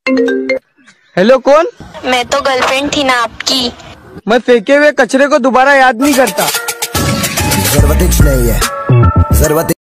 Hello, कौन? मैं तो गर्लफ्रेंड थी ना आपकी। मैं फेंके हुए कचरे को दोबारा याद नहीं करता। जरूरत नहीं है, जरूरत